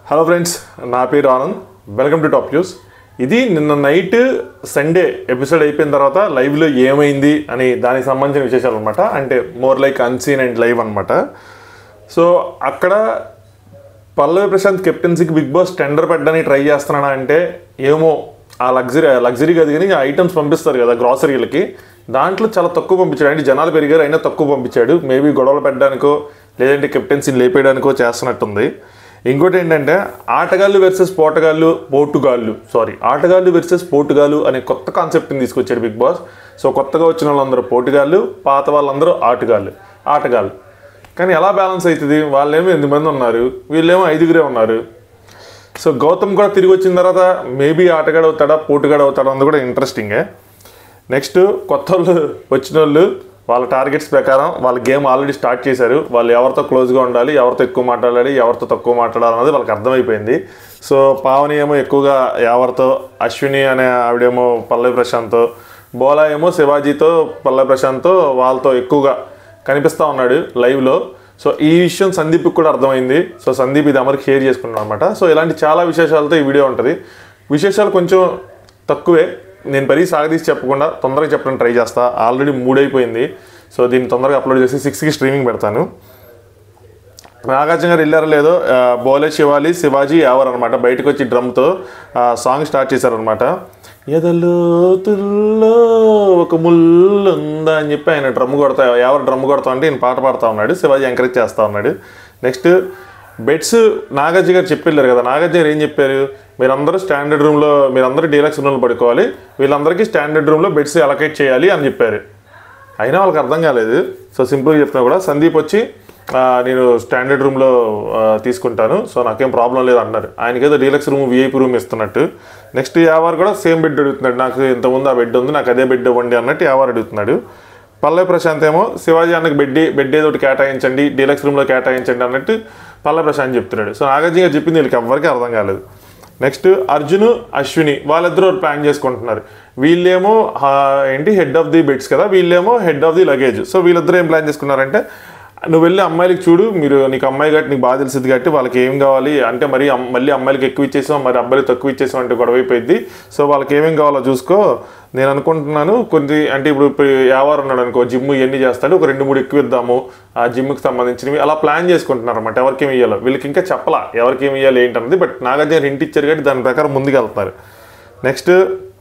Hello friends, నా పేరు Anand. Welcome to TopViews. ఇది నిన్న నైట్ సండే ఎపిసోడ్ అయిపోయిన తర్వాత లైవ్లో ఏమైంది అని దానికి సంబంధించిన విశేషాలు అనమాట. అంటే more like unseen and live అనమాట. సో అక్కడ పల్లవి ప్రశాంత్ కెప్టెన్సీకి బిగ్ బాస్ టెండర్ పెట్టడానికి ట్రై చేస్తున్నాడా అంటే ఏమో, ఆ లగ్జరీ కాదు కానీ ఐటమ్స్ పంపిస్తారు కదా గ్రాసరీలకి, దాంట్లో చాలా తక్కువ పంపించాడు. అంటే జనాలు పెరిగారు అయినా తక్కువ పంపించాడు. మేబీ గొడవలు పెట్టడానికో లేదంటే కెప్టెన్సీని లేపేయడానికో చేస్తున్నట్టుంది. ఇంకోటి ఏంటంటే ఆటగాళ్ళు వర్సెస్ పోటుగాళ్ళు అనే కొత్త కాన్సెప్ట్ని తీసుకొచ్చాడు బిగ్ బాస్. సో కొత్తగా వచ్చిన వాళ్ళందరూ పోటుగాళ్ళు, పాత వాళ్ళందరూ ఆటగాళ్ళు. కానీ ఎలా బ్యాలెన్స్ అవుతుంది? వాళ్ళేమో 8 మంది ఉన్నారు, వీళ్ళేమో 5గురే ఉన్నారు. సో గౌతమ్ కూడా తిరిగి వచ్చిన తర్వాత మేబీ ఆటగాడు అవుతాడా పోటుగాడు అవుతాడా అన్నది కూడా ఇంట్రెస్టింగే. నెక్స్ట్ కొత్త వాళ్ళు వచ్చిన వాళ్ళు వాళ్ళ టార్గెట్స్ ప్రకారం వాళ్ళ గేమ్ ఆల్రెడీ స్టార్ట్ చేశారు. వాళ్ళు ఎవరితో క్లోజ్గా ఉండాలి, ఎవరితో ఎక్కువ మాట్లాడాలి, ఎవరితో తక్కువ మాట్లాడాలి అన్నది వాళ్ళకి అర్థమైపోయింది. సో పావని ఏమో ఎక్కువగా ఎవరితో, అశ్విని అనే ఆవిడేమో పల్లవి ప్రశాంత్తో, బోలా ఏమో శివాజీతో పల్లవి ప్రశాంత్తో వాళ్ళతో ఎక్కువగా కనిపిస్తూ ఉన్నాడు లైవ్లో. సో ఈ విషయం సందీప్కి కూడా అర్థమైంది. సో సందీప్ ఇది అమరికి షేర్ చేసుకున్నాడు అనమాట. సో ఇలాంటి చాలా విశేషాలతో ఈ వీడియో ఉంటుంది. విశేషాలు కొంచెం తక్కువే, నేను మరీ సాగదీసి చెప్పకుండా తొందరగా చెప్పడానికి ట్రై చేస్తా. ఆల్రెడీ 3 అయిపోయింది. సో దీన్ని తొందరగా అప్లోడ్ చేసి 6కి స్ట్రీమింగ్ పెడతాను. నాగార్జున గారు వెళ్ళారో లేదో, బోలే శివాజీ ఎవరు అనమాట బయటకు వచ్చి డ్రమ్తో సాంగ్ స్టార్ట్ చేశారనమాట. ఎదలోతుల్లో ఒక ముళ్ళు ఉందా అని చెప్పి ఆయన డ్రమ్ కొడతా అంటే ఈయన పాట పాడుతూ ఉన్నాడు. శివాజీ ఎంకరేజ్ చేస్తూ ఉన్నాడు. నెక్స్ట్ బెడ్స్ నాగార్జున గారు చెప్పిళ్ళారు కదా. నాగార్జున గారు ఏం చెప్పారు, మీరందరూ స్టాండర్డ్ రూమ్లో, మీరందరూ డీలక్స్ రూమ్లో పడుకోవాలి, వీళ్ళందరికీ స్టాండర్డ్ రూమ్లో బెడ్స్ అలొకేట్ చేయాలి అని చెప్పారు. అయినా వాళ్ళకి అర్థం కాలేదు. సో సింపుల్గా చెప్తున్నా కూడా సందీప్ వచ్చి నేను స్టాండర్డ్ రూమ్లో తీసుకుంటాను, సో నాకేం ప్రాబ్లం లేదు అన్నారు. ఆయనకేదో డీలక్స్ రూమ్ VIP రూమ్ ఇస్తున్నట్టు. నెక్స్ట్ యావారు కూడా సేమ్ బెడ్ అడుగుతున్నాడు, నాకు ఇంతకుముందు ఆ బెడ్ ఉంది, నాకు అదే బెడ్ ఇవ్వండి అన్నట్టు యావారు అడుగుతున్నాడు. పల్లవి ప్రశాంత్ ఏమో శివాజీ అన్నకు బెడ్ ఏదో ఒకటి కేటాయించండి, డీలక్స్ రూమ్లో కేటాయించండి అన్నట్టు పల్లవి ప్రశాంత్ చెప్తున్నాడు. సో నాగార్జున గారు చెప్పింది వీళ్ళకి ఎవరికి అర్థం కాలేదు. నెక్స్ట్ అర్జున్, అశ్విని వాళ్ళిద్దరూ ప్లాన్ చేసుకుంటున్నారు. వీళ్ళేమో హెడ్ ఆఫ్ ది బెడ్స్ కదా, వీళ్ళేమో head of the luggage. So వీళ్ళిద్దరూ ఏం ప్లాన్ చేసుకున్నారంటే, నువ్వు వెళ్ళి అమ్మాయిలకి చూడు, నీకు అమ్మాయి కాబట్టి నీకు బాగా తెలిసింది కాబట్టి వాళ్ళకి ఏం కావాలి అంటే మళ్ళీ అమ్మాయిలకి ఎక్కువ ఇచ్చేసాం, మరి అబ్బాయిలు తక్కువ ఇచ్చేసాం అంటే గొడవ అయిపోయింది. సో వాళ్ళకి ఏమేం కావాలో చూసుకో, నేను అనుకుంటున్నాను అంటే ఇప్పుడు ఎవరు ఉన్నాడు అనుకో, జిమ్ ఇవన్నీ చేస్తాడు, ఒక 2-3 ఎక్కువ ఇద్దాము ఆ జిమ్కి సంబంధించినవి, అలా ప్లాన్ చేసుకుంటున్నారు అనమాట. ఎవరికేమి ఇవ్వాలో వీళ్ళకి ఇంకా చెప్పలా, ఎవరికేమి ఇవ్వాలి ఏంటన్నది. బట్ నాగార్జున హింట్ ఇచ్చారు కాబట్టి దాని ప్రకారం ముందుకు వెళ్తున్నారు. నెక్స్ట్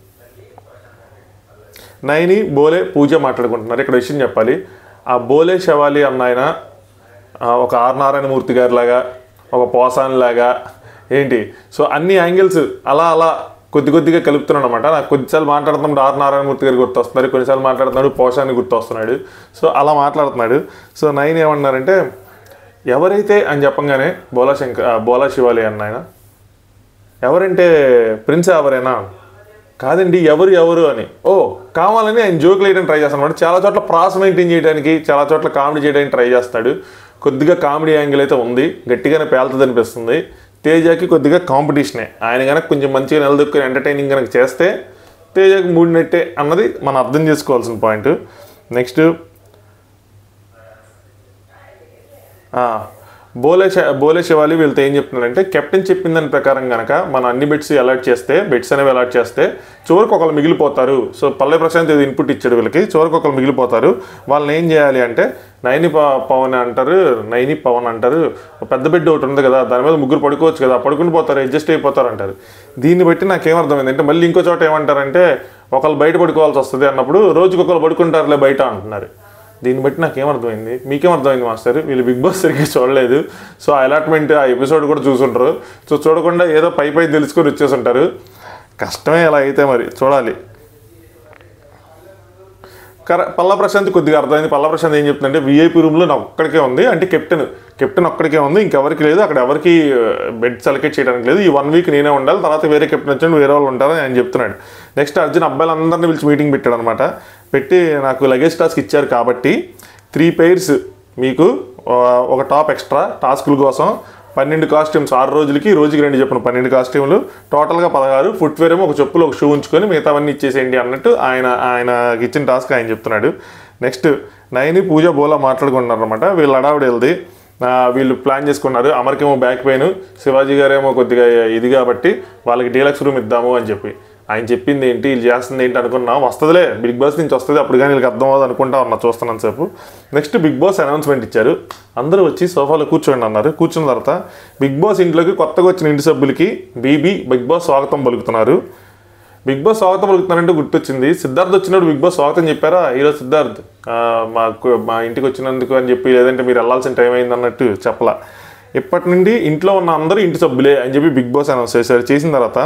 నైని, బోలే, పూజ మాట్లాడుకుంటున్నారు. ఇక్కడ విషయం చెప్పాలి, ఆ బోలే శవాలి అన్న ఆయన ఒక ఆర్ నారాయణమూర్తి గారి లాగా, ఒక పోసాని లాగా ఏంటి, సో అన్ని యాంగిల్స్ అలా కొద్దిగా కలుపుతున్నాడు అనమాట. నాకు కొద్దిసార్లు మాట్లాడుతున్నాడు ఆర్ నారాయణమూర్తి గారు గుర్తొస్తున్నారు, కొన్నిసార్లు మాట్లాడుతున్నాడు పోసాని గుర్తొస్తున్నాడు. సో అలా మాట్లాడుతున్నాడు. సో నైన్ ఏమన్నారంటే, ఎవరైతే అని చెప్పంగానే బోలా శివాలి అన్న ఆయన, ఎవరంటే ప్రిన్స్ ఎవరైనా కాదండి, ఎవరు అని కావాలని ఆయన జోకులు వేయడానికి ట్రై చేస్తాడు అనమాట. చాలా చోట్ల ప్రాస్ మెయింటైన్ చేయడానికి, చాలా చోట్ల కామెడీ చేయడానికి ట్రై చేస్తాడు. కొద్దిగా కామెడీ యాంగిల్ అయితే ఉంది, గట్టిగానే పేలుతుంది అనిపిస్తుంది. తేజకి కొద్దిగా కాంపిటీషనే. ఆయన కనుక కొంచెం మంచిగా నిలదొక్కుని ఎంటర్టైనింగ్ కనుక చేస్తే తేజకి మూడినట్టే అన్నది మనం అర్థం చేసుకోవాల్సిన పాయింట్. నెక్స్ట్ బోలే శివాలి వీళ్ళతో ఏం చెప్తున్నారంటే, కెప్టెన్ చెప్పిన దాని ప్రకారం కనుక మనం అన్ని బెడ్స్ అనేవి అలాట్ చేస్తే చివరికి ఒకళ్ళు మిగిలిపోతారు. సో పల్లవి ప్రశాంత్ ఇది ఇన్పుట్ ఇచ్చాడు వీళ్ళకి, చివరికి ఒకళ్ళు మిగిలిపోతారు. వాళ్ళని ఏం చేయాలి అంటే నైని పవన్ అంటారు, పెద్ద బెడ్ ఒకటి ఉంది కదా, దాని మీద 3 పడుకోవచ్చు కదా, పడుకుని పోతారు, అడ్జస్ట్ అయిపోతారు అంటారు. దీన్ని బట్టి నాకేమర్థమైంది అంటే, మళ్ళీ ఇంకో చోట ఏమంటారంటే ఒకళ్ళు బయట పడుకోవాల్సి వస్తుంది అన్నప్పుడు రోజుకి ఒకళ్ళు పడుకుంటారులే బయట అంటున్నారు. దీన్ని బట్టి నాకేమర్థమైంది, మీకేమర్థమైంది మాస్టర్? వీళ్ళు బిగ్ బాస్ సరిగ్గా చూడలేదు. సో ఆ అలాట్మెంట్ ఆ ఎపిసోడ్ కూడా చూసుంటారు. సో చూడకుండా ఏదో పై తెలుసుకొని వచ్చేసి ఉంటారు. కష్టమే ఎలా అయితే మరి చూడాలి. పల్లవి ప్రశాంత్ కొద్దిగా అర్థమైంది. పల్లవి ప్రశాంత్ ఏం చెప్తుందంటే, VIP రూమ్లో నాకు ఒక్కడికే ఉంది, అంటే కెప్టెన్ ఒక్కడికే ఉంది, ఇంకెవరికి లేదు, అక్కడ ఎవరికి బెడ్ సెలెక్ట్ చేయడానికి లేదు. ఈ 1 వీక్ నేనే ఉండాలి, తర్వాత వేరే కెప్టెన్ వచ్చి వేరే వాళ్ళు ఉంటారని ఆయన చెప్తున్నాడు. నెక్స్ట్ అర్జున్ అబ్బాయిలందరినీ పిలిచి మీటింగ్ పెట్టాడు అనమాట. పెట్టి నాకు లగేజ్ టాస్క్ ఇచ్చారు కాబట్టి 3 pairs మీకు ఒక టాప్ ఎక్స్ట్రా టాస్కుల కోసం 12 కాస్ట్యూమ్స్ 6 రోజులకి, రోజుకి 2 చెప్పిన 12 కాస్ట్యూమ్లు, టోటల్గా 16. ఫుట్వేర్ ఏమో ఒక చెప్పులు ఒక షూ ఉంచుకొని మిగతావన్నీ ఇచ్చేసేయండి అన్నట్టు ఆయనకి ఇచ్చిన టాస్క్ ఆయన చెప్తున్నాడు. నెక్స్ట్ నైని, పూజ, బోలా మాట్లాడుకుంటున్నారు అనమాట. వీళ్ళు అడావిడ వెళ్ది వీళ్ళు ప్లాన్ చేసుకున్నారు. అమర్కేమో బ్యాక్ పెయిన్, శివాజీ గారేమో కొద్దిగా ఇది కాబట్టి వాళ్ళకి డీలక్స్ రూమ్ ఇద్దాము అని చెప్పి. ఆయన చెప్పింది ఏంటి, వీళ్ళు చేస్తుంది ఏంటి అనుకున్నా, వస్తుందిలే బిగ్ బాస్ నుంచి వస్తుంది, అప్పుడు కానీ వీళ్ళకి అర్థం అవ్వదు అనుకుంటా ఉన్నా చూస్తున్నాను సేపు. నెక్స్ట్ బిగ్ బాస్ అనౌన్స్మెంట్ ఇచ్చారు. అందరూ వచ్చి సోఫాలో కూర్చోండి అన్నారు. కూర్చున్న తర్వాత బిగ్ బాస్ ఇంట్లోకి కొత్తగా వచ్చిన ఇంటి సభ్యులకి బిగ్ బాస్ స్వాగతం పలుకుతున్నారు. బిగ్ బాస్ స్వాగతం పలుకుతున్నారంటే గుర్తొచ్చింది, సిద్ధార్థ్ వచ్చినప్పుడు బిగ్ బాస్ స్వాగతం చెప్పారా, ఈరోజు సిద్ధార్థ్ మా ఇంటికి వచ్చినందుకు అని చెప్పి, లేదంటే మీరు వెళ్ళాల్సిన టైం అయింది అన్నట్టు చెప్పలా. ఇప్పటి నుండి ఇంట్లో ఉన్న అందరూ ఇంటి సభ్యులే అని చెప్పి బిగ్ బాస్ అనౌన్స్ చేశారు. చేసిన తర్వాత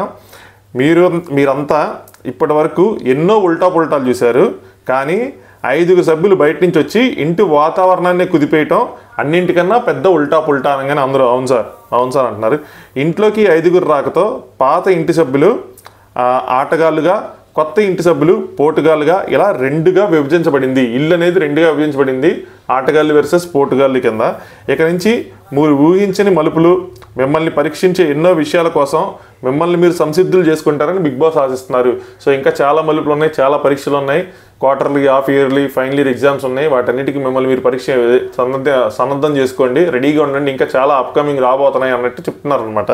మీరంతా ఇప్పటి వరకు ఎన్నో ఉల్టాలు చూశారు, కానీ 5 సభ్యులు బయట నుంచి వచ్చి ఇంటి వాతావరణాన్ని కుదిపేయటం అన్నింటికన్నా పెద్ద ఉల్టా అనగానే అందరూ అవును సార్ అంటున్నారు. ఇంట్లోకి 5 రాకతో పాత ఇంటి సభ్యులు ఆటగాళ్ళుగా, కొత్త ఇంటి సభ్యులు పోటుగాళ్ళుగా ఇలా 2గా విభజించబడింది. ఇల్లు అనేది 2గా విభజించబడింది, ఆటగాళ్ళు వర్సెస్ పోటుగాళ్ళు కింద. ఇక నుంచి మీరు ఊహించని మలుపులు, మిమ్మల్ని పరీక్షించే ఎన్నో విషయాల కోసం మిమ్మల్ని మీరు సంసిద్ధులు చేసుకుంటారని బిగ్ బాస్ ఆశిస్తున్నారు. సో ఇంకా చాలా మలుపులు ఉన్నాయి, చాలా పరీక్షలు ఉన్నాయి, quarterly, half yearly, final year exams ఉన్నాయి. వాటన్నిటికీ మిమ్మల్ని మీరు పరీక్ష సన్నద్ధం చేసుకోండి, రెడీగా ఉండండి, ఇంకా చాలా అప్కమింగ్ రాబోతున్నాయి అన్నట్టు చెప్తున్నారు అనమాట.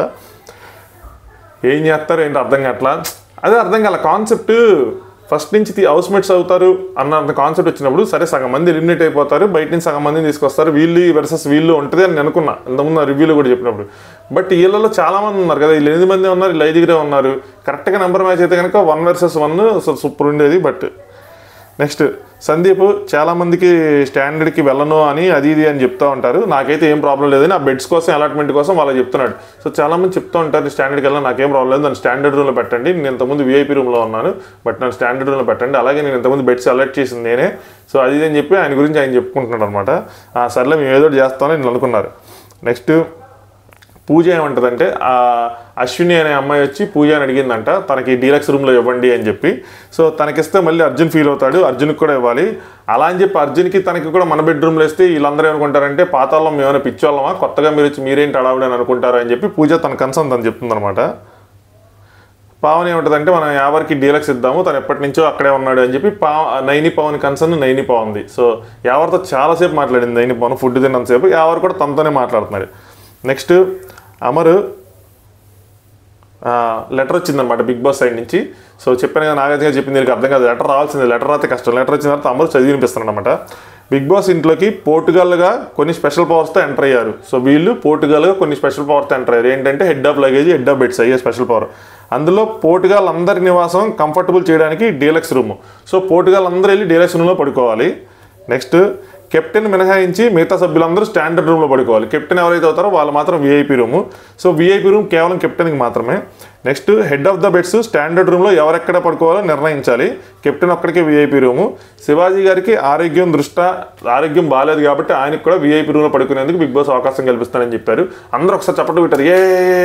ఏం చేస్తారు ఏంటి అర్థం కావట్లా, అదే అర్థం కాల కాన్సెప్ట్. ఫస్ట్ నుంచి హౌస్మేట్స్ అవుతారు అన్న కాన్సెప్ట్ వచ్చినప్పుడు సరే సగం మంది ఎలిమినేట్ అయిపోతారు, బయట నుంచి సగం మందిని తీసుకొస్తారు, వీళ్ళు వర్సెస్ వీళ్ళు ఉంటుంది అని అనుకున్నా ఇంతకుముందు రివ్యూలో కూడా చెప్పినప్పుడు. బట్ వీళ్ళలో చాలా మంది ఉన్నారు కదా, వీళ్ళు 8 మంది ఉన్నారు, వీళ్ళు 5 ఉన్నారు. కరెక్ట్గా నెంబర్ మ్యాచ్ అయితే కనుక 1 vs 1 సూపర్ ఉండేది. బట్ నెక్స్ట్ సందీప్ చాలామందికి స్టాండర్డ్కి వెళ్ళను అని అది ఇది అని చెప్తూ ఉంటారు. నాకైతే ఏం ప్రాబ్లం లేదని ఆ బెడ్స్ కోసం అలాట్మెంట్ కోసం వాళ్ళకి చెప్తున్నాడు. సో చాలామంది చెప్తూ ఉంటారు స్టాండర్డ్కి వెళ్ళాలి, నాకేం ప్రాబ్లం లేదు, నన్ను స్టాండర్డ్ రూమ్లో పెట్టండి, నేను ఇంతకుముందు VIP రూమ్లో ఉన్నాను, బట్ నన్ను స్టాండర్డ్ రూమ్లో పెట్టండి, అలాగే నేను ఇంతకుముందు బెడ్స్ అలర్ట్ చేసింది నేనే. సో అది ఇది అని చెప్పి ఆయన గురించి ఆయన చెప్పుకుంటున్నాడు అనమాట. సర్లే మేము ఏదో చేస్తామని నేను అనుకున్నారు. నెక్స్ట్ పూజ ఏమంటుందంటే, అశ్విని అనే అమ్మాయి వచ్చి పూజ అని అడిగిందంట తనకి డీలక్స్ రూమ్లో ఇవ్వండి అని చెప్పి. సో తనకిస్తే మళ్ళీ అర్జున్ ఫీల్ అవుతాడు, అర్జున్కి కూడా ఇవ్వాలి. అలా అని చెప్పి అర్జున్కి తనకి కూడా మన బెడ్రూమ్లో ఇస్తే వీళ్ళందరూ ఏమనుకుంటారంటే పాతాళం ఏమైనా పిచ్చోళ్ళమా, కొత్తగా మీరు వచ్చి మీరేంటి అడావుడు అని అనుకుంటారు అని చెప్పి పూజ తన కన్సర్న్ తను చెప్తుందనమాట. పావని ఏమంటుందంటే మనం యావర్కి డీలక్స్ ఇద్దాము, తను ఎప్పటి నుంచో అక్కడే ఉన్నాడు అని చెప్పి నైని పవన్ కన్సర్న్ నైని పవన్ది. సో యావర్తో చాలాసేపు మాట్లాడింది నైని పవన్, ఫుడ్ తిన్నంతసేపు. యావర్ కూడా తనతోనే మాట్లాడుతున్నాడు. నెక్స్ట్ అమరు లెటర్ వచ్చిందనమాట బిగ్ బాస్ సైడ్ నుంచి. సో చెప్పాను కదా, నాగార్జున చెప్పింది నీకు అర్థం కాదు, లెటర్ రావాల్సింది, లెటర్ రాతే కష్టం. లెటర్ వచ్చిన తర్వాత అమరు చదివి వినిపిస్తున్నాడు అనమాట. బిగ్ బాస్ ఇంట్లోకి పోర్టుగల్గా కొన్ని స్పెషల్ పవర్స్తో ఎంటర్ అయ్యారు. సో వీళ్ళు పోర్టుగల్గా కొన్ని స్పెషల్ పవర్స్తో ఎంటర్ అయ్యారు. ఏంటంటే head of luggage, head of beds అయ్యే స్పెషల్ పవర్. అందులో పోర్టుగల్ అందరి నివాసం కంఫర్టబుల్ చేయడానికి డీలక్స్ రూమ్. సో పోర్టుగల్ అందరూ వెళ్ళి డీలక్స్ రూమ్లో పడుకోవాలి. నెక్స్ట్ కెప్టెన్ మినహాయించి మిగతా సభ్యులందరూ స్టాండర్డ్ రూమ్లో పడుకోవాలి. కెప్టెన్ ఎవరైతే అవుతారో వాళ్ళు మాత్రం VIP room. So VIP room కేవలం కెప్టెన్కి మాత్రమే. Next head of the beds standard రూమ్లో ఎవరెక్కడ పడుకోవాలో నిర్ణయించాలి, కెప్టెన్ ఒక్కడికే VIP రూము. శివాజీ గారికి ఆరోగ్యం బాగాలేదు కాబట్టి ఆయనకు కూడా VIP రూమ్లో పడుకునేందుకు బిగ్ బాస్ అవకాశం కల్పిస్తానని చెప్పారు. అందరూ ఒకసారి చప్పట్లు పెట్టారు, ఏ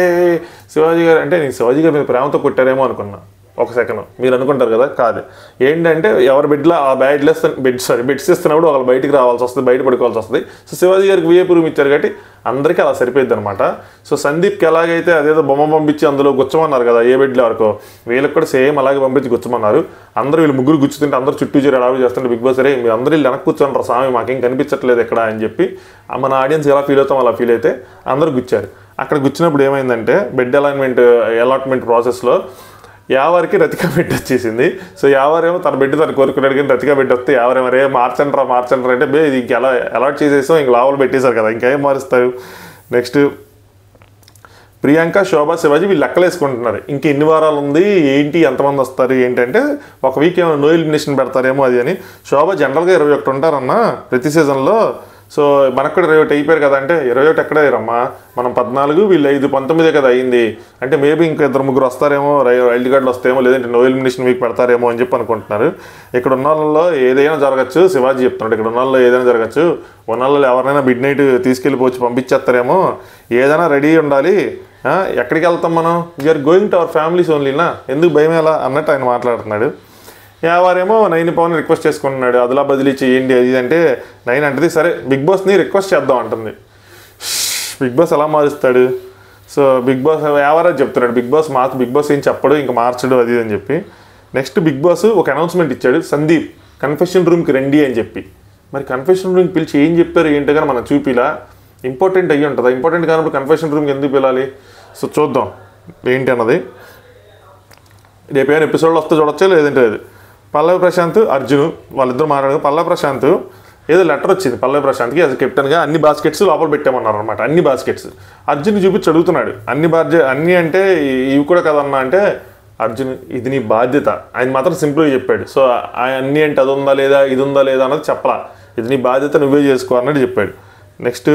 శివాజీ గారు అంటే నేను శివాజీ గారి మీద ప్రేమతో కొట్టారేమో అనుకున్నా ఒక సెకండ్. మీరు అనుకుంటారు కదా, కాదు. ఏంటంటే ఎవరి బెడ్లో ఆ బెడ్స్ ఇస్తున్నప్పుడు వాళ్ళు బయటికి రావాల్సి వస్తుంది, బయట పడుకోవాల్సి వస్తుంది. సో శివాజీ గారికి VIP రూమ్ ఇచ్చారు కాబట్టి అందరికీ అలా సరిపోయింది అనమాట. సో సందీప్కి ఎలాగైతే అదేదో బొమ్మ పంపించి అందులో గుచ్చమన్నారు కదా ఏ బెడ్లో వరకు, వీళ్ళకి కూడా సేమ్ అలాగే పంపించి గుచ్చమన్నారు. అందరూ వీళ్ళు ముగ్గురు గుచ్చుతుంటే అందరూ చుట్టూ చేరి అడావి చేస్తుంటే బిగ్ బాస్ సరే మీరు అందరూ వీళ్ళు వెనక్కి కూర్చోండి స్వామి, మాకేం కనిపించట్లేదు ఎక్కడ అని చెప్పి మన ఆడియన్స్ ఎలా ఫీల్ అవుతాం అలా ఫీల్ అయితే అందరూ గుచ్చారు. అక్కడ గుచ్చినప్పుడు ఏమైందంటే బెడ్ అలాట్మెంట్ ప్రాసెస్లో యావరికి రతికా బెడ్ వచ్చేసింది. సో యావరేమో తన బెడ్ తను కోరుకున్నాడు, కానీ రతికా బెడ్ వస్తే యావరేమో రే మార్చండ్రా అంటే ఇది ఇంక ఎలా అలాట్ చేసేసాం, ఇంక లావులు పెట్టేశారు కదా, ఇంకేం మారుస్తారు. నెక్స్ట్ ప్రియాంక, శోభ, శివాజీ వీళ్ళు లెక్కలు వేసుకుంటున్నారు. ఇంక ఎన్ని వారాలు ఉంది ఏంటి, ఎంతమంది వస్తారు ఏంటంటే ఒక వీక్ ఏమైనా నో ఎలిమినేషన్ పెడతారేమో అది అని. శోభ జనరల్గా 21 ఉంటారన్న ప్రతి సీజన్లో. సో మనకు కూడా 21 అయిపోయారు కదా అంటే 21 ఎక్కడ అయ్యారమ్మా, మనం 14 వీళ్ళు 5 19 కదా అయింది అంటే మేబీ ఇంకా 2-3 వస్తారేమో, వైల్డ్ కార్డులు వస్తాయేమో, లేదంటే నో ఎలిమినేషన్ వీక్ పెడతారేమో అని చెప్పి అనుకుంటున్నారు. ఇక్కడ ఉన్న వాళ్ళలో ఏదైనా జరగచ్చు, శివాజీ చెప్తున్నాడు ఇక్కడ ఉన్న వాళ్ళలో ఏదైనా జరగచ్చు, ఉన్న వాళ్ళు ఎవరినైనా మిడ్ నైట్ తీసుకెళ్ళిపోవచ్చు, పంపించేస్తారేమో, ఏదైనా రెడీ ఉండాలి. ఎక్కడికి వెళ్తాం మనం, we are going to our families ఓన్లీనా, ఎందుకు భయం ఎలా అన్నట్టు ఆయన మాట్లాడుతున్నాడు. యావారేమో నైన్ పవన్ రిక్వెస్ట్ చేసుకుంటున్నాడు, అదిలా బదిలీ చేయండి అది అంటే నైన్ అంటది సరే బిగ్ బాస్ని రిక్వెస్ట్ చేద్దాం అంటుంది. బిగ్ బాస్ ఎలా మారుస్తాడు. సో బిగ్ బాస్ యావరేజ్ చెప్తున్నాడు, బిగ్ బాస్ ఏం చెప్పడు, ఇంకా మార్చడు అది అని చెప్పి. నెక్స్ట్ బిగ్ బాస్ ఒక అనౌన్స్మెంట్ ఇచ్చాడు, సందీప్ కన్ఫెషన్ రూమ్కి రండి అని చెప్పి. మరి కన్ఫెషన్ రూమ్కి పిలిచి ఏం చెప్పారు ఏంటో కానీ మనం చూపిలా. ఇంపార్టెంట్ అయ్యి ఉంటుంది. ఇంపార్టెంట్ కానప్పుడు కన్ఫెషన్ రూమ్కి ఎందుకు పిలాలి? సో చూద్దాం ఏంటి అన్నది. రేపు ఏమైనా ఎపిసోడ్లో వస్తే చూడొచ్చా, లేదంటే లేదు. పల్లవి ప్రశాంత్ అర్జున్ వాళ్ళిద్దరు మాట్లాడారు. పల్లవి ప్రశాంత్ ఏదో లెటర్ వచ్చింది పల్లవి ప్రశాంత్కి యాజ్ కెప్టెన్గా అన్ని బాస్కెట్స్ లోపల పెట్టామన్నారు అనమాట. అన్ని బాస్కెట్స్ అర్జున్ చూపించి అడుగుతున్నాడు. అన్ని అంటే ఇవి కూడా కదన్నా అంటే, అర్జున్ ఇది నీ బాధ్యత. ఆయన మాత్రం సింపుల్గా చెప్పాడు. సో అన్నీ అంటే అది ఉందా లేదా, ఇది ఉందా లేదా అన్నది చెప్పలా. ఇది నీ బాధ్యత, నువ్వే చేసుకో అన్నట్టు చెప్పాడు. నెక్స్ట్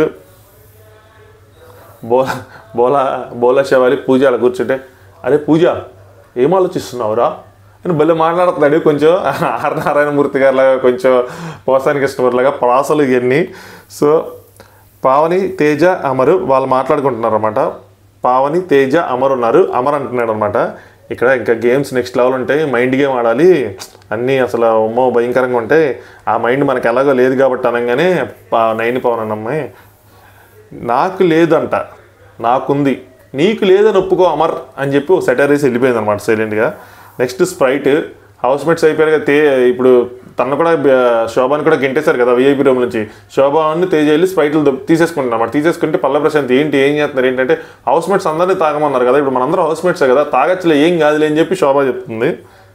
బోలా శవాలి పూజ అలా కూర్చుంటే, అరే పూజ ఏం ఆలోచిస్తున్నావురా అని భలే మాట్లాడుతున్నాడు. కొంచెం ఆర్ నారాయణమూర్తి గారిలాగా, కొంచెం పోసానికి ఇష్టపడలాగా ప్రాసలు ఇవన్నీ. సో పావని తేజ అమరు వాళ్ళు మాట్లాడుకుంటున్నారు అనమాట. పావని తేజ అమర్ ఉన్నారు. అమర్ అంటున్నాడు అనమాట, ఇక్కడ ఇంకా గేమ్స్ నెక్స్ట్ లెవెల్ ఉంటాయి, మైండ్ గేమ్ ఆడాలి, అన్నీ అసలు అమ్మో భయంకరంగా ఉంటాయి. ఆ మైండ్ మనకు ఎలాగో లేదు కాబట్టి అనగానే నైని పవన్ అన్నమ్మాయి నాకు లేదంట, నాకుంది, నీకు లేదని ఒప్పుకో అమర్ అని చెప్పి ఒక సెటర్ వేసి వెళ్ళిపోయింది అనమాట సైలెంట్గా. నెక్స్ట్ స్ప్రైట్ హౌస్ మేట్స్ అయిపోయారు కదా. ఇప్పుడు తను కూడా శోభాని కూడా గెంటేశారు కదా విఐపీ రూమ్ నుంచి. శోభాన్ని తేజ వెళ్ళి స్ప్రైట్లు తీసేసుకుంటున్నారు అన్నమాట. తీసేసుకుంటే పల్లవి ప్రశాంత్ ఏం చేస్తున్నారు ఏంటంటే, హౌస్ మేట్స్ అందరినీ తాగమన్నారు కదా, ఇప్పుడు మనందరం హౌస్ మేట్సే కదా, తాగచ్చులే ఏం కాదులే అని చెప్పి శోభ చెప్తుంది.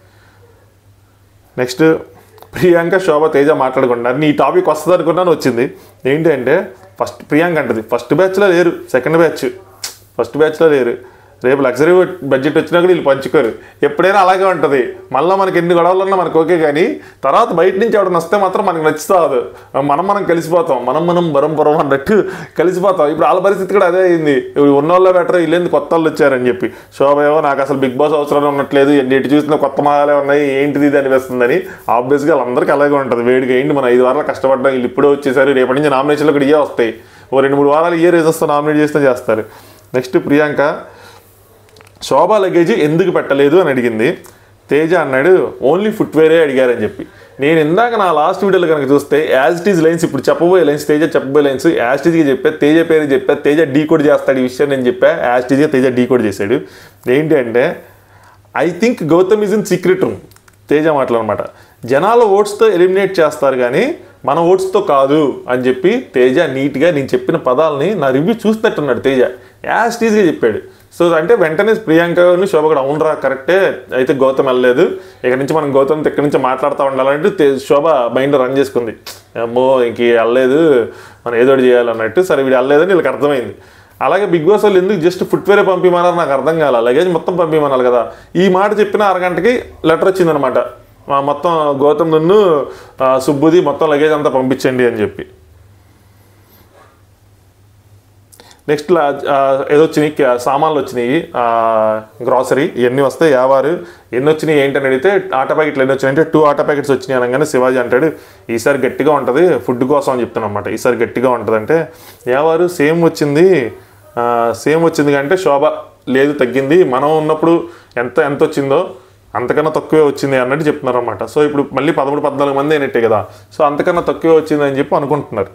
నెక్స్ట్ ప్రియాంక శోభ తేజ మాట్లాడుకుంటున్నారు. నీ టాపిక్ వస్తుంది అనుకున్నాను, వచ్చింది. ఏంటి అంటే ప్రియాంక అంటది ఫస్ట్ బ్యాచ్లో లేరు, సెకండ్ బ్యాచ్, ఫస్ట్ బ్యాచ్లో లేరు, రేపు లగ్జరీ బడ్జెట్ వచ్చినా కూడా వీళ్ళు పంచుకోరు. ఎప్పుడైనా అలాగే ఉంటుంది. మళ్ళీ మనకి ఎన్ని గొడవలు ఉన్నా మనకు ఓకే, కానీ తర్వాత బయట నుంచి ఎవడన్నా వస్తే మాత్రం మనకు నచ్చుతుంది. మనం కలిసిపోతాం, మనం బరం అన్నట్టు కలిసిపోతాం. ఇప్పుడు వాళ్ళ పరిస్థితి కూడా అదే అయింది. ఇప్పుడు ఉన్న వాళ్ళే బెటర్, వీళ్ళేంది కొత్త వాళ్ళు వచ్చారని చెప్పి. శోభ ఏమో నాకు అసలు బిగ్ బాస్ అవసరం ఉన్నట్లేదు, ఎటు చూసినా కొత్త మాలే ఉన్నాయి, ఏంటిది ఇది అనిపిస్తుందని. ఆబ్వియస్గా వాళ్ళందరికీ అలాగే ఉంటుంది. వేడిగా ఏంటి మనం 5 వారాలు కష్టపడ్డాం, వీళ్ళు ఇప్పుడే వచ్చేసారు, రేపటి నుంచి నామినేషన్లు కూడా ఇవే వస్తాయి, ఓ 2-3 వారాలు ఇయర్ రేజెస్తో నామినేట్ చేస్తే చేస్తారు. నెక్స్ట్ ప్రియాంక శోభా లగేజ్ ఎందుకు పెట్టలేదు అని అడిగింది. తేజ అన్నాడు ఓన్లీ ఫుట్వేరే అడిగారని చెప్పి. నేను ఇందాక నా లాస్ట్ వీడియోలో కనుక చూస్తే యాజ్ ఇట్ ఈజ్ లైన్స్, ఇప్పుడు చెప్పబోయే లైన్స్, తేజ చెప్పబోయే లైన్స్ యాజ్ ఇట్ ఈజ్గా చెప్పా. తేజ పేరు చెప్పా, తేజ డీకోడ్ చేస్తాడు ఈ విషయం నేను చెప్పా. యాజ్ ఇట్ ఈజ్గా తేజ డీకోడ్ చేశాడు. ఏంటి అంటే I think Gautam is in secret room. Teja మాటలు అనమాట. జనాల ఓట్స్తో ఎలిమినేట్ చేస్తారు కానీ మన ఓట్స్తో కాదు అని చెప్పి తేజ నీట్గా నేను చెప్పిన పదాలని నా రివ్యూ చూసినట్టున్నాడు. తేజ యాజ్ ఇట్ ఈజ్గా చెప్పాడు. సో అంటే వెంటనే ప్రియాంకని శోభ కూడా అవునరా కరెక్టే, అయితే గౌతమ్ వెళ్ళలేదు, ఇక్కడ నుంచి మనం గౌతమ్తో ఇక్కడి నుంచి మాట్లాడుతూ ఉండాలంటే శోభ మైండ్ రన్ చేసుకుంది. అమ్మో ఇంక వెళ్ళలేదు, మనం ఏదో చేయాలన్నట్టు. సరే వీడు వెళ్ళలేదని వీళ్ళకి అర్థమైంది. అలాగే బిగ్ బాస్ వాళ్ళు ఎందుకు జస్ట్ ఫుట్వేరే పంపిమన్నారు నాకు అర్థం కాల. లగేజ్ మొత్తం పంపిమన్నారు కదా. ఈ మాట చెప్పిన అరగంటకి లెటర్ వచ్చిందనమాట, మొత్తం గౌతమ్ నన్ను సుబ్బుది మొత్తం లగేజ్ అంతా పంపించండి అని చెప్పి. నెక్స్ట్ ఏదో వచ్చినాయి సామాన్లు వచ్చినాయి, గ్రాసరీ ఇవన్నీ వస్తాయి. యావారు ఎన్ని వచ్చినాయి ఏంటని అడిగితే ఆటా ప్యాకెట్లు ఎన్ని వచ్చినాయి అంటే 2 ఆటా ప్యాకెట్స్ వచ్చినాయి అనగానే శివాజీ అంటాడు ఈసారి గట్టిగా ఉంటుంది ఫుడ్ కోసం అని చెప్తాను అనమాట. ఈసారి గట్టిగా ఉంటుంది అంటే యావారు సేమ్ వచ్చింది అంటే శోభ లేదు తగ్గింది, మనం ఉన్నప్పుడు ఎంత వచ్చిందో అంతకన్నా తక్కువే వచ్చింది అన్నట్టు చెప్తున్నారు అనమాట. సో ఇప్పుడు మళ్ళీ 13-14 మంది అయినట్టే కదా, సో అంతకన్నా తక్కువే వచ్చింది అని చెప్పి అనుకుంటున్నారు.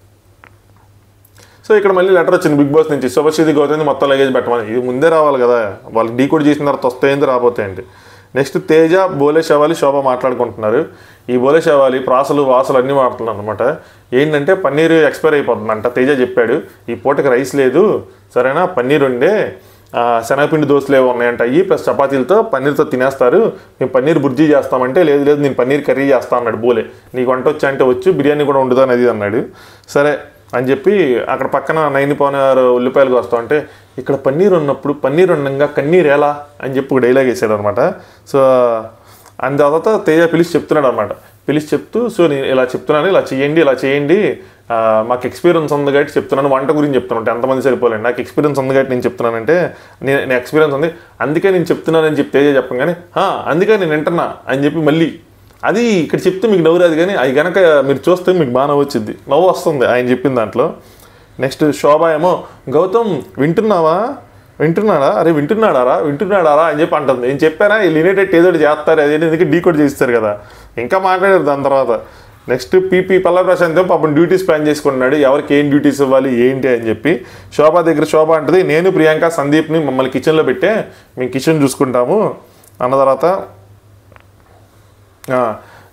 సో ఇక్కడ మళ్ళీ లెటర్ వచ్చింది బిగ్ బాస్ నుంచి, శుభశ్రీది గౌతమ్ మొత్తం లగేజ్ పెట్టమని. ఇది ముందే రావాలి కదా, వాళ్ళు డీకోడ్ చేసిన తర్వాత వస్తాయింది రాబోతాయండి. నెక్స్ట్ తేజ బోలే శవాలి శోభ మాట్లాడుకుంటున్నారు. ఈ బోలే శవాలి వాసలు అన్నీ మాట్లాడుతున్నారు అనమాట. ఏంటంటే పన్నీర్ ఎక్స్పైర్ అయిపోతుందంట. తేజ చెప్పాడు ఈ పూటకి రైస్ లేదు సరేనా, పన్నీర్ ఉండే శనగపిండి దోశలు ఏవో ఉన్నాయంట, ఈ ప్లస్ చపాతీలతో పన్నీర్తో తినేస్తారు, మేము పన్నీర్ బుర్జీ చేస్తామంటే లేదు నేను పన్నీర్ కర్రీ చేస్తాను అన్నాడు బోలే. నీకు వంట వచ్చా అంటే వచ్చు, బిర్యానీ కూడా వండుతాను అది అన్నాడు. సరే అని చెప్పి అక్కడ పక్కన 9.6 ఉల్లిపాయలు వస్తా అంటే ఇక్కడ పన్నీర్ ఉన్నప్పుడు పన్నీర్ ఉండగా కన్నీర్ ఎలా అని చెప్పి ఒక డైలాగ్ వేసాడు అనమాట. సో అందు తర్వాత తేజ పిలిచి చెప్తున్నాడు అనమాట. పిలిచి చెప్తూ సో నేను ఇలా చెప్తున్నాను, ఇలా చేయండి మాకు ఎక్స్పీరియన్స్ ఉంది కాబట్టి చెప్తున్నాను, వంట గురించి చెప్తున్నాను, ఎంతమంది సరిపోలేండి, నాకు ఎక్స్పీరియన్స్ ఉంది కాబట్టి నేను చెప్తున్నానంటే నేను ఎక్స్పీరియన్స్ ఉంది అందుకే నేను చెప్తున్నానని చెప్పి తేజ చెప్పగానే అందుకే నేను వింటున్నా అని చెప్పి మళ్ళీ అది ఇక్కడ చెప్తే మీకు నవ్వు రాదు కానీ అది కనుక మీరు చూస్తే మీకు బాగా నవ్వు వచ్చింది, నవ్వు వస్తుంది ఆయన చెప్పిన దాంట్లో. నెక్స్ట్ శోభ ఏమో గౌతమ్ వింటున్నాడా అని చెప్పి అంటుంది. నేను చెప్పానా వీళ్ళు వినేటట్టు ఏదో చేస్తారు, అదే ఎందుకు డీకోడ్ చేస్తారు కదా, ఇంకా మాట్లాడారు దాని తర్వాత. నెక్స్ట్ పీపీ పల్లవి ప్రశాంత్ పాపం డ్యూటీస్ ప్లాన్ చేసుకుంటున్నాడు, ఎవరికి ఏం డ్యూటీస్ ఇవ్వాలి ఏంటి అని చెప్పి. శోభ దగ్గర శోభ అంటుంది నేను ప్రియాంక సందీప్ని మమ్మల్ని కిచెన్లో పెట్టే మేము కిచెన్ చూసుకుంటాము అన్న తర్వాత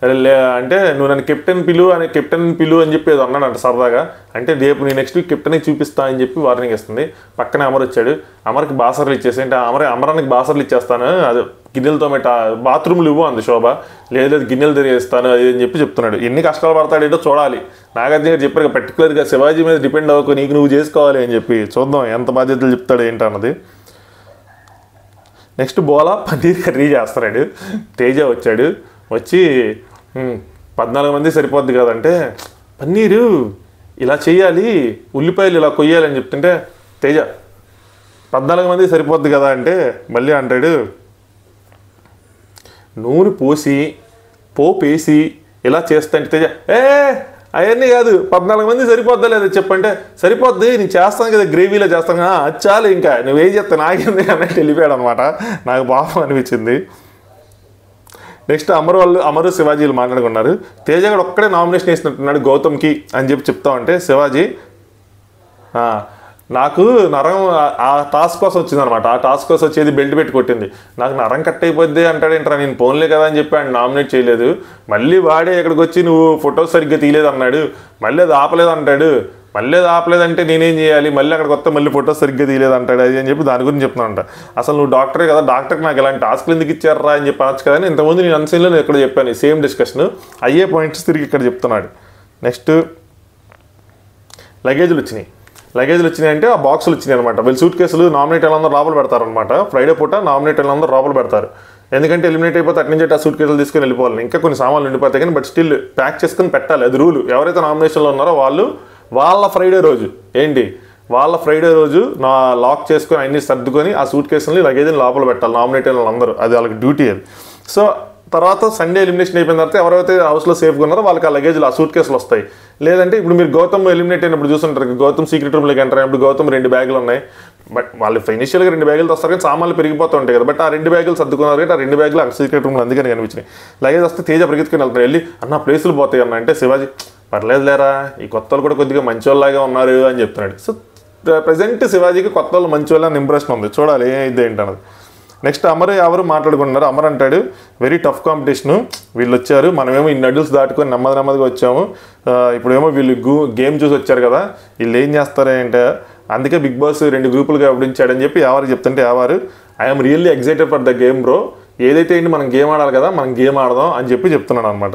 అంటే నువ్వు నన్ను కెప్టెన్ పిలు అని చెప్పి ఏదో అన్నాడంట సరదాగా. అంటే రేపు నేను నెక్స్ట్ వీక్ కెప్టెన్కి చూపిస్తా అని చెప్పి వార్నింగ్ ఇస్తుంది. పక్కనే అమర్ వచ్చాడు. అమర్కి బాసర్లు ఇచ్చేసి అంటే అమరానికి బాసర్లు ఇచ్చేస్తాను, అది గిన్నెలతో బాత్రూమ్లు ఇవ్వు అంది శోభ. లేదు గిన్నెలు తిరిగేస్తాను అది అని చెప్పి చెప్తున్నాడు. ఎన్ని కష్టాలు పడతాడేటో చూడాలి. నాగార్జున గారు చెప్పారు పర్టికులర్గా శివాజీ మీద డిపెండ్ అవ్వకు, నీకు నువ్వు చేసుకోవాలి అని చెప్పి. చూద్దాం ఎంత బాధ్యతలు చెప్తాడు ఏంటన్నది. నెక్స్ట్ బోలా పన్నీర్ కర్రీ చేస్తున్నాడు. తేజ వచ్చాడు. వచ్చి 14 మంది సరిపోద్ది కదంటే పన్నీరు ఇలా చేయాలి, ఉల్లిపాయలు ఇలా కొయ్యాలని చెప్తుంటే తేజ 14 మంది సరిపోద్ది కదా అంటే మళ్ళీ అంటాడు నూనె పోసి పోపేసి ఇలా చేస్తాంటే తేజ అవన్నీ కాదు 14 మంది సరిపోద్దా లేదా చెప్పంటే సరిపోద్ది నేను చేస్తాను కదా గ్రేవీలో చేస్తాను అది చాలు ఇంకా నువ్వేం చెప్తా నాకేంది అన్నట్టు వెళ్ళిపోయాడు అనమాట. నాకు పాపం అనిపించింది. నెక్స్ట్ అమరు శివాజీలు మాట్లాడుకున్నారు. తేజ కూడా ఒక్కడే నామినేషన్ వేసినట్టున్నాడు గౌతమ్కి అని చెప్పి చెప్తా ఉంటే శివాజీ నాకు నరం ఆ టాస్క్ కోసం వచ్చిందనమాట. ఆ టాస్క్ కోసం వచ్చేది బెల్ట్ పెట్టి కొట్టింది. నాకు నరం కట్ అయిపోద్ది అంటాడేంట్రా, నేను ఫోన్లే కదా అని చెప్పి ఆయన నామినేట్ చేయలేదు. మళ్ళీ వాడే ఇక్కడికి వచ్చి నువ్వు ఫొటోస్ సరిగ్గా తీయలేదు అన్నాడు. మళ్ళీ అది ఆపలేదు అంటాడు. మళ్ళీ అది ఆపలేదంటే నేనేం చేయాలి, మళ్ళీ అక్కడికి వస్తే మళ్ళీ ఫొటోస్ సరిగ్గా తీయలేదు అంటాడు. అది అని చెప్పి దాని గురించి చెప్తున్నానంట. అసలు నువ్వు డాక్టరే కదా, డాక్టర్కి నాకు ఇలాంటి టాస్క్లు ఎందుకు ఇచ్చారా అని చెప్పి అనొచ్చు కదా అని ఇంతకుముందు నేను అన్సీన్లో నేను ఇక్కడ చెప్పాను సేమ్ డిస్కషన్. అయ్యే పాయింట్స్ తిరిగి ఇక్కడ చెప్తున్నాడు. నెక్స్ట్ లగేజ్లు వచ్చినాయి అంటే ఆ బాక్సులు వచ్చినాయి అనమాట. వీళ్ళు సూట్ కేసులు నామినేట్ వాళ్ళందరూ లోపల పెడతారనమాట. ఫ్రైడే పూట నామినేట్ వాళ్ళందరూ లోపల పెడతారు. ఎందుకంటే ఎలిమినేట్ అయిపోతే అటు నుంచి ఆ సూట్ కేసులు తీసుకొని వెళ్ళిపోవాలి. ఇంకా కొన్ని సామాన్లు ఉండిపోతాయి కానీ బట్ స్టిల్ ప్యాక్ చేసుకొని పెట్టాలి, అది రూలు. ఎవరైతే నామినేషన్లో ఉన్నారో వాళ్ళ ఫ్రైడే రోజు నా లాక్ చేసుకొని అన్ని సర్దుకొని ఆ సూట్ కేసులని లగేజ్ని లోపల పెట్టాలి నామినేట్ వాళ్ళందరూ. అది వాళ్ళకి డ్యూటీ అది. సో తర్వాత సండే ఎలిమినేషన్ అయిపోయిన తర్వాత ఎవరైతే హౌస్లో సేఫ్గా ఉన్నారో వాళ్ళకి ఆ లగేజ్లు ఆ సూట్ కేసులు వస్తాయి. లేదంటే ఇప్పుడు మీరు గౌతమ్ ఎలిమినేట్ అయినప్పుడు చూస్తుంటారు, గౌతమ్ సీక్రెట్ రూమ్లోకి ఎంటర్ అయినప్పుడు గౌతమ్ 2 బ్యాగులు ఉన్నాయి. బట్ వాళ్ళు ఫైనాన్షియల్గా 2 బ్యాగులు వస్తారు కానీ సామాన్లు పెరిగిపోతూ ఉంటాయి కదా. బట్ ఆ 2 బ్యాగులు సర్దుకున్నారు కాబట్టి ఆ 2 బ్యాగులు ఆ సీక్రెట్ రూమ్లో అందుకని కనిపించినాయి. లగేజ్ వస్తే తేజ పరిగెత్తుకుని వెళ్తారు. వెళ్ళి అన్న ప్లేసులు పోతాయి అన్న అంటే శివాజీ పర్లేదు లేరా, ఈ కొత్త వాళ్ళు కూడా కొద్దిగా మంచి వాళ్ళలాగా ఉన్నారు అని చెప్తున్నాడు. సో ప్రజెంట్ శివాజీకి కొత్త వాళ్ళు మంచి వాళ్ళని ఇంప్రెషన్ ఉంది, చూడాలి ఏది ఏంటన్నది. నెక్స్ట్ ఎవరు మాట్లాడుకుంటున్నారు. అమర్ అంటాడు వెరీ టఫ్ కాంపిటీషను, వీళ్ళు వచ్చారు, మనమేమో ఇన్ని అడ్డుల్స్ దాటుకొని నెమ్మదిగా వచ్చాము, ఇప్పుడేమో వీళ్ళు గేమ్ చూసి వచ్చారు కదా, వీళ్ళు ఏం చేస్తారంటే అందుకే బిగ్ బాస్ 2 గ్రూపులుగా విభజించాడని చెప్పి ఎవరు చెప్తుంటే I'm really excited for the game bro, ఏదైతే ఏంటి మనం గేమ్ ఆడాలి కదా, మనం గేమ్ ఆడదాం అని చెప్పి చెప్తున్నాడు అనమాట.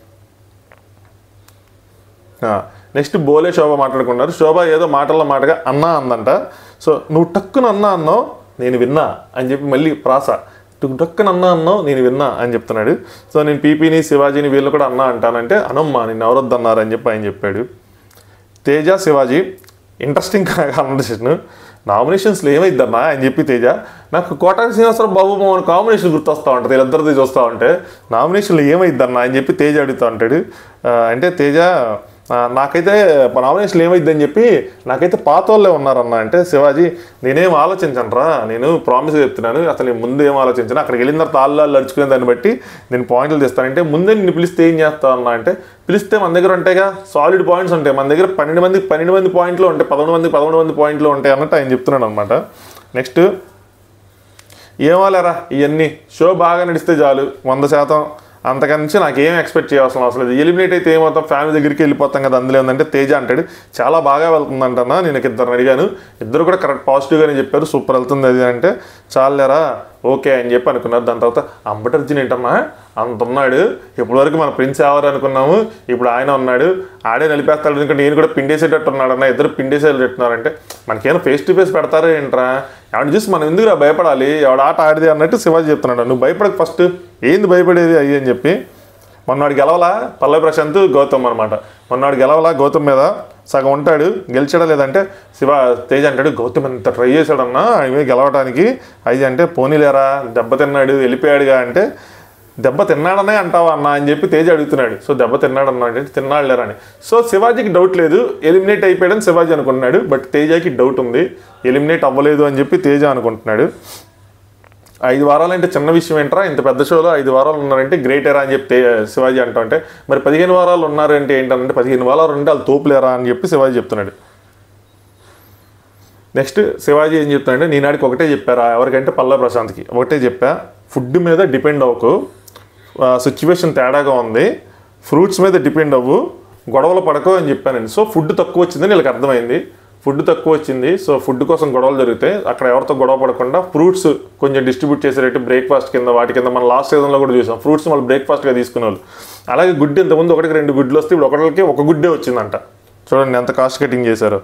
నెక్స్ట్ బోలే శోభ మాట్లాడుకున్నారు. శోభ ఏదో మాటగా అన్నా అందంట. సో నువ్వు టక్కున అన్నావు నేను విన్నా అని చెప్పి మళ్ళీ ప్రాస టక్కున అన్నావు నేను విన్నా అని చెప్తున్నాడు. సో నేను పీపీని శివాజీని వీళ్ళు కూడా అన్నా అంటానంటే అనమ్మా నిన్ను ఎవరొద్దన్నారు అని చెప్పి ఆయన చెప్పాడు. Teja Shivaji interesting combination. నామినేషన్స్లో ఏమైద్దమ్మా అని చెప్పి తేజ నాకు కోటారి శ్రీనివాసరావు బాబు మోహన్ కాంబినేషన్ గుర్తొస్తూ ఉంటుంది, వీళ్ళిద్దరిది చూస్తూ ఉంటే నామినేషన్లో ఏమైద్దన్నా అని చెప్పి తేజ అడుగుతూ ఉంటాడు. అంటే తేజ నాకైతే నామినేషన్లు ఏమైద్దని చెప్పి నాకైతే పాత వాళ్ళే ఉన్నారన్న అంటే శివాజీ నేనేం ఆలోచించనురా, నేను ప్రామిస్ చెప్తున్నాను, అసలు నేను ముందు ఏం ఆలోచించాను, అక్కడికి వెళ్ళిన తర్వాత ఆళ్ళు అడుచుకునే దాన్ని బట్టి నేను పాయింట్లు తీస్తానంటే ముందే నిన్ను పిలిస్తే ఏం చేస్తావు అన్న అంటే పిలిస్తే మన దగ్గర ఉంటాయిగా సాలిడ్ పాయింట్స్ ఉంటాయి, మన దగ్గర 12 మంది పాయింట్లు ఉంటాయి, 11 మంది పాయింట్లు ఉంటాయి అన్నట్టు ఆయన చెప్తున్నాడు అనమాట. నెక్స్ట్ ఏమాలేరా ఇవన్నీ షో బాగా నడిస్తే చాలు 100%, అంతకనించి నాకేం ఎక్స్పెక్ట్ చేయాల్సిన అవసరం లేదు, ఎలిమినేట్ అయితే ఏమవుతాం ఫ్యామిలీ దగ్గరికి వెళ్ళిపోతాం కదా అందులో ఏంటంటే తేజ అంటాడు చాలా బాగా వెళ్తుందంటన్నా, నేను ఇద్దరు అడిగాను ఇద్దరు కూడా కరెక్ట్ పాజిటివ్గానే చెప్పారు సూపర్ వెళ్తుంది అది అంటే చాలేరా ఓకే అని చెప్పి అనుకున్నారు. దాని తర్వాత అంబటర్జున్ ఏంటన్నా అంత ఉన్నాడు, ఇప్పటివరకు మన ప్రిన్స్ ఎవరు అనుకున్నాము, ఇప్పుడు ఆయన ఉన్నాడు, ఆడే నలిపేస్తాడు ఎందుకంటే నేను కూడా పిండేసేటట్టు ఉన్నాడన్న, ఇద్దరు పిండేసేటట్టున్నారంటే మనకేమైనా ఫేస్ టు ఫేస్ పెడతారు ఏంట్రా, ఎవరిని చూసి మనం ఎందుకురా భయపడాలి, ఎవడ ఆట ఆడిది అన్నట్టు శివాజీ చెప్తున్నాడు. నువ్వు భయపడక ఫస్ట్ ఏంది భయపడేది అయ్యి అని చెప్పి. మొన్నవాడు గెలవలా పల్లవి ప్రశాంత్ గౌతమ్ అనమాట, మొన్నవాడు గెలవలా గౌతమ్ మీద సగం ఉంటాడు, గెలిచాడా లేదంటే తేజ అంటాడు గౌతమ్ ఎంత ట్రై చేశాడన్నా ఆయన గెలవడానికి, అయ్యి అంటే పోనీలేరా దెబ్బ తిన్నాడు వెళ్ళిపోయాడుగా అంటే దెబ్బ తిన్నాడనే అంటావా అన్న అని చెప్పి తేజ అడుగుతున్నాడు. సో దెబ్బ తిన్నాడన్నా అంటే తిన్నాడు లేరా అని. సో శివాజీకి డౌట్ లేదు, ఎలిమినేట్ అయిపోయాడని శివాజీ అనుకుంటున్నాడు, బట్ తేజకి డౌట్ ఉంది ఎలిమినేట్ అవ్వలేదు అని చెప్పి తేజ అనుకుంటున్నాడు. 5 వారాలు అంటే చిన్న విషయం ఏంట్రా, ఇంత పెద్ద షోలో 5 వారాలు ఉన్నారంటే గ్రేటేరా అని చెప్పి శివాజీ అంటూ అంటే మరి 15 వారాలు ఉన్నారంటే ఏంటంటే 15 వారాలు ఉంటే వాళ్ళు తోపులేరా అని చెప్పి శివాజీ చెప్తున్నాడు. నెక్స్ట్ శివాజీ ఏం చెప్తున్నాడంటే నేనాడికి ఒకటే చెప్పారా ఎవరికంటే పల్లవి ప్రశాంత్కి ఒకటే చెప్పా, ఫుడ్ మీద డిపెండ్ అవ్వకు, సిచ్యువేషన్ తేడాగా ఉంది, ఫ్రూట్స్ మీద డిపెండ్ అవ్వు, గొడవలు పడకు అని చెప్పానండి. సో ఫుడ్ తక్కువ వచ్చిందని వీళ్ళకి అర్థమైంది. ఫుడ్ తక్కువ వచ్చింది, సో ఫుడ్ కోసం గొడవలు జరిగితే అక్కడ ఎవరితో గొడవ పడకుండా ఫ్రూట్స్ కొంచెం డిస్ట్రిబ్యూట్ చేసేటట్టు బ్రేక్ఫాస్ట్ కింద వాటి కింద మనం లాస్ట్ సీజన్లో కూడా చూసాం, ఫ్రూట్స్ మళ్ళీ బ్రేక్ఫాస్ట్గా తీసుకునే వాళ్ళు. అలాగే గుడ్డు ఇంతకుముందు 1-2 గుడ్లు వస్తే ఇప్పుడు ఒకటికి ఒక గుడ్డే వచ్చిందంట. చూడండి ఎంత కాస్ట్ కటింగ్ చేశారు.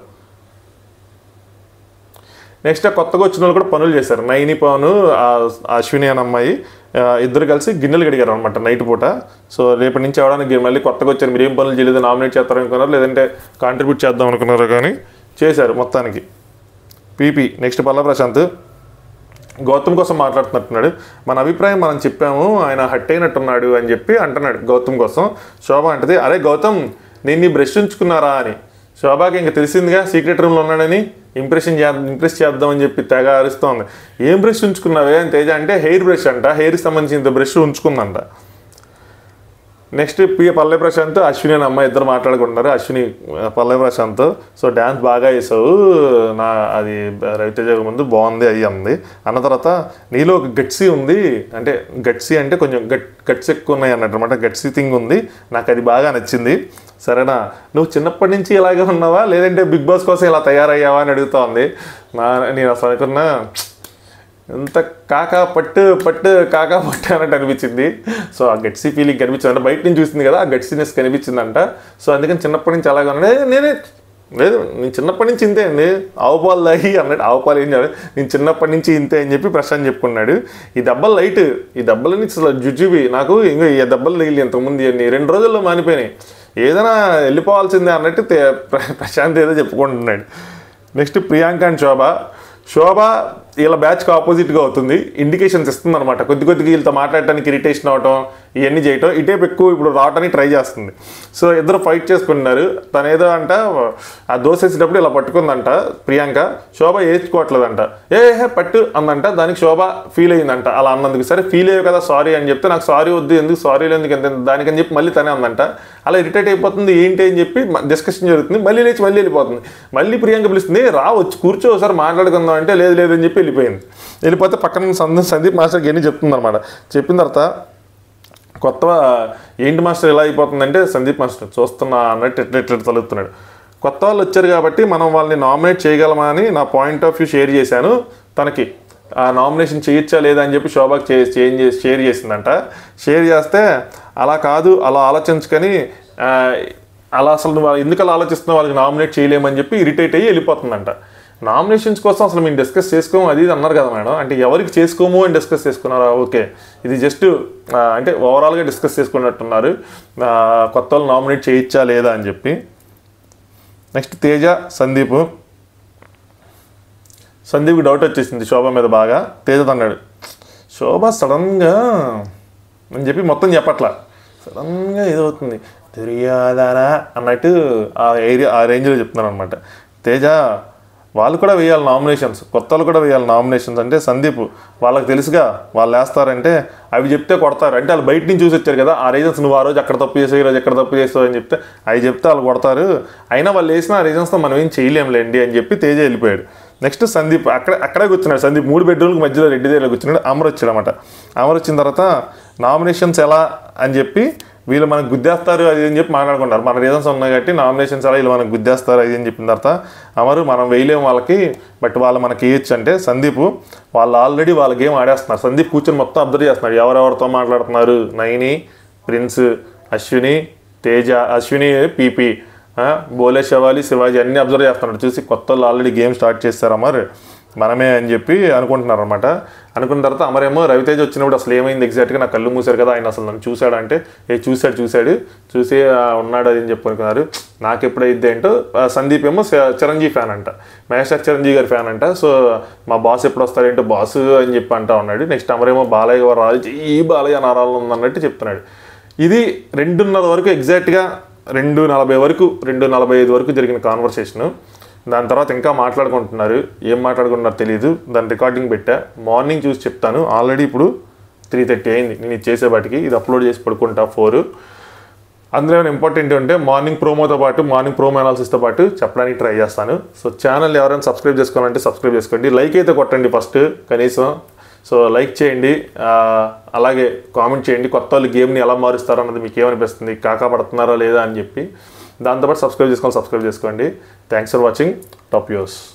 నెక్స్ట్ కొత్తగా వచ్చిన వాళ్ళు కూడా పనులు చేశారు. నైని పవన్, అశ్విని అనే అమ్మాయి ఇద్దరు కలిసి గిన్నెలు కడిగారు అనమాట నైట్ పూట. సో రేపటి నుంచి అవడానికి మళ్ళీ కొత్తగా వచ్చారు, మీరు ఏం పనులు చేయలేదు, నామినేట్ చేస్తారనుకున్నారు, లేదంటే కాంట్రిబ్యూట్ చేద్దాం అనుకున్నారు, కానీ చేశారు మొత్తానికి. పీపీ. నెక్స్ట్ పల్ల ప్రశాంత్ గౌతమ్ కోసం మాట్లాడుతున్నట్టున్నాడు. మన అభిప్రాయం మనం చెప్పాము, ఆయన హట్ అయినట్టున్నాడు అని చెప్పి అంటున్నాడు గౌతమ్ కోసం. శోభ అంటది, అరే గౌతమ్ నేను నీ బ్రష్ ఉంచుకున్నారా అని. శోభాకి ఇంకా తెలిసిందిగా సీక్రెట్ రూమ్లో ఉన్నాడని, ఇంప్రెస్ చేద్దామని చెప్పి తెగ అరుస్తోంది. ఏం బ్రష్ ఉంచుకున్నావే అని తేజ అంటే హెయిర్ బ్రష్ అంట, హెయిర్కి సంబంధించిన బ్రష్ ఉంచుకుందంట. నెక్స్ట్ పల్లె ప్రశాంత్, అశ్విని అనే అమ్మాయి ఇద్దరు మాట్లాడుకుంటున్నారు. అశ్విని పల్లె ప్రశాంత్, సో డ్యాన్స్ బాగా వేసావు, అది రవితేజ ముందు బాగుంది అయ్యి అంది. అన్న తర్వాత నీలో ఒక గట్సీ ఉంది, అంటే గట్సీ అంటే కొంచెం గట్స్ ఎక్కువ ఉన్నాయి అన్నట్టు అనమాట, గట్సీ థింగ్ ఉంది, నాకు అది బాగా నచ్చింది. సరేనా, నువ్వు చిన్నప్పటి నుంచి ఇలాగే ఉన్నావా లేదంటే బిగ్ బాస్ కోసం ఇలా తయారయ్యావా అని అడుగుతా ఉంది. నేను అసలు అనుకున్నా ఎంత కాకా పట్టు అన్నట్టు అనిపించింది. సో ఆ గట్సీ ఫీలింగ్ కనిపించింది అంటే బయట నుంచి చూసింది కదా, ఆ గట్సీనెస్ కనిపించిందంట. సో అందుకని చిన్నప్పటి నుంచి అలాగే ఉన్నాడు. నేను చిన్నప్పటి నుంచి ఇంతే అండి, ఆవు పాలు తాగి అన్నట్టు, ఆవు పాలు ఏం చేయాలి, నేను చిన్నప్పటి నుంచి ఇంతే అని చెప్పి ప్రశాంత్ చెప్పుకున్నాడు. ఈ దెబ్బలు లైట్, ఈ దెబ్బలని అసలు జుజుబి, నాకు ఇంకా ఈ దెబ్బలు తగిలి ఇంతకుముందు 2 రోజుల్లో మానిపోయినాయి, ఏదైనా వెళ్ళిపోవాల్సిందే అన్నట్టు ప్రశాంత్ ఏదో చెప్పుకుంటున్నాడు. నెక్స్ట్ ప్రియాంక అండ్ శోభ వీళ్ళ బ్యాచ్కి ఆపోజిట్గా అవుతుంది, ఇండికేషన్స్ ఇస్తుంది అనమాట. కొద్దిగా వీళ్ళతో మాట్లాడటానికి ఇరిటేషన్ అవటం, ఇవన్నీ చేయటం, ఇటేపు ఎక్కువ ఇప్పుడు రావడానికి ట్రై చేస్తుంది. సో ఇద్దరు ఫైట్ చేసుకుంటున్నారు. తను ఏదో అంట ఆ దోశ వేసేటప్పుడు ఇలా పట్టుకుందంట ప్రియాంక, శోభ వేసుకోవట్లేదంట, పట్టు అందంట. దానికి శోభ ఫీల్ అయ్యిందంట అలా అన్నందుకు. సరే ఫీల్ అయ్యావు కదా సారీ అని చెప్తే, నాకు సారీ వద్దు, ఎందుకు సారీలు ఎందుకు ఎంత దానికని చెప్పి మళ్ళీ తనే అందంట. అలా ఇరిటేట్ అయిపోతుంది, ఏంటి అని చెప్పి డిస్కషన్ జరుగుతుంది. మళ్ళీ లేచి మళ్ళీ వెళ్ళిపోతుంది. మళ్ళీ ప్రియాంక పిలుస్తుంది, వచ్చి కూర్చో ఒకసారి మాట్లాడుకుందాం అంటే లేదు అని చెప్పి వెళ్ళిపోతే పక్కన సందీప్ మాస్టర్కి ఎన్ని చెప్తుంది అనమాట. చెప్పిన తర్వాత కొత్తగా ఏంటి మాస్టర్ ఇలా అయిపోతుందంటే, సందీప్ మాస్టర్ చూస్తున్నా అన్నట్టు ఎట్లా తలుపుతున్నాడు. కొత్త వాళ్ళు వచ్చారు కాబట్టి మనం వాళ్ళని నామినేట్ చేయగలమా అని నా పాయింట్ ఆఫ్ వ్యూ షేర్ చేశాను. తనకి ఆ నామినేషన్ చేయొచ్చా లేదా అని చెప్పి శోభాకి షేర్ చేసిందంట. షేర్ చేస్తే అలా కాదు, అలా ఆలోచించుకొని అలా అసలు నువ్వు ఎందుకు అలా ఆలోచిస్తున్నావు, వాళ్ళకి నామినేట్ చేయలేమని చెప్పి ఇరిటేట్ అయ్యి వెళ్ళిపోతుందంట. నామినేషన్స్ కోసం అసలు మేము డిస్కస్ చేసుకోము అది అన్నారు కదా మేడం, అంటే ఎవరికి చేసుకోము అని డిస్కస్ చేసుకున్నారా? ఓకే, ఇది జస్ట్ అంటే ఓవరాల్గా డిస్కస్ చేసుకున్నట్టున్నారు, కొత్త వాళ్ళు నామినేట్ చేయొచ్చా లేదా అని చెప్పి. నెక్స్ట్ తేజ సందీప్కి డౌట్ వచ్చేసింది శోభ మీద బాగా. తేజ అన్నాడు, శోభ సడన్గా అని చెప్పి మొత్తం చెప్పట్లా, సడన్గా ఏదవుతుంది తెలియదారా అన్నట్టు ఆ రేంజ్లో చెప్తున్నాను అనమాట. తేజ వాళ్ళు కూడా వేయాలి నామినేషన్స్, కొత్త వాళ్ళు కూడా వేయాలి నామినేషన్స్ అంటే సందీప్ వాళ్ళకి తెలుసుగా వాళ్ళు వేస్తారంటే అవి చెప్తే కొడతారు, అంటే వాళ్ళు బయట నుంచి చూసి వచ్చారు కదా ఆ రీజన్స్, నువ్వు ఆ రోజు అక్కడ తప్పు చేసావు, ఈ రోజు ఎక్కడ తప్పు చేసావు అని చెప్తే అవి చెప్తే వాళ్ళు కొడతారు, అయినా వాళ్ళు వేసిన ఆ రీజన్స్తో మనం ఏం చేయలేంలేండి అని చెప్పి తేజ వెళ్ళిపోయాడు. నెక్స్ట్ సందీప్ అక్కడే కూర్చున్నాడు. సందీప్ 3 బెడ్రూమ్కి మధ్యలో రెడ్డి దగ్గర కూర్చున్నాడు. అమర్ వచ్చాడు అనమాట. అమర్ వచ్చిన తర్వాత నామినేషన్స్ ఎలా అని చెప్పి వీళ్ళు మనకు గుద్దేస్తారు అది అని చెప్పి మాట్లాడుకుంటారు. మన రీజన్స్ ఉన్నాయి కాబట్టి నామినేషన్స్ అలా వీళ్ళు మనకు గుద్దేస్తారు అది అని చెప్పిన తర్వాత అమరు మనం వేయలేము వాళ్ళకి, బట్ వాళ్ళు మనకి వేయచ్చు అంటే సందీప్ వాళ్ళు ఆల్రెడీ వాళ్ళ గేమ్ ఆడేస్తున్నారు. సందీప్ కూర్చొని మొత్తం అబ్జర్వ్ చేస్తున్నాడు, ఎవరెవరితో మాట్లాడుతున్నారు, నైని, ప్రిన్స్, అశ్విని, తేజ, అశ్విని, పీపీ, బోలే, శివాజీ అన్నీ అబ్జర్వ్ చేస్తున్నాడు. చూసి కొత్త వాళ్ళు ఆల్రెడీ గేమ్ స్టార్ట్ చేస్తారు అమర్, మనమే అని చెప్పి అనుకుంటున్నారు అనమాట. అనుకున్న తర్వాత అమరేమో రవితేజ వచ్చినప్పుడు అసలు ఏమైంది ఎగ్జాక్ట్గా, నాకు కళ్ళు మూసారు కదా ఆయన అసలు నన్ను చూశాడంటే చూసి ఉన్నాడు అని చెప్పి అనుకున్నారు. నాకు ఎప్పుడైతే ఏంటో సందీప్ ఏమో చిరంజీవి ఫ్యాన్ అంట, మహేష్ చిరంజీవి గారి ఫ్యాన్ అంట. సో మా బాస్ ఎప్పుడు వస్తాడేంటో బాసు అని చెప్పి అంటా ఉన్నాడు. నెక్స్ట్ అమరేమో బాలయ్య గారు రాజు ఈ బాలయ్య నారాలు ఉందన్నట్టు చెప్తున్నాడు. ఇది 2:30 వరకు ఎగ్జాక్ట్గా 2:40 వరకు 2:45 వరకు జరిగిన కాన్వర్సేషను. దాని తర్వాత ఇంకా మాట్లాడుకుంటున్నారు, ఏం మాట్లాడుకుంటున్నారో తెలియదు. దాని రికార్డింగ్ పెట్టా, మార్నింగ్ చూసి చెప్తాను. ఆల్రెడీ ఇప్పుడు 3:30 అయింది నేను ఇది చేసేపాటికి, ఇది అప్లోడ్ చేసి పడుకుంటా 4. అందులో ఏమైనా ఇంపార్టెంట్ ఉంటే మార్నింగ్ ప్రోమోతో పాటు మార్నింగ్ ప్రోమో అనాలిసిస్తో పాటు చెప్పడానికి ట్రై చేస్తాను. సో ఛానల్ ఎవరైనా సబ్స్క్రైబ్ చేసుకోవాలంటే సబ్స్క్రైబ్ చేసుకోండి, లైక్ అయితే కొట్టండి ఫస్ట్ కనీసం. సో లైక్ చేయండి, అలాగే కామెంట్ చేయండి కొత్త వాళ్ళు గేమ్ని ఎలా మారుస్తారో అన్నది మీకు ఏమనిపిస్తుంది, కాకపడుతున్నారా లేదా అని చెప్పి. దాంతోపాటు సబ్స్క్రైబ్ చేసుకోండి. Thanks for watching top views.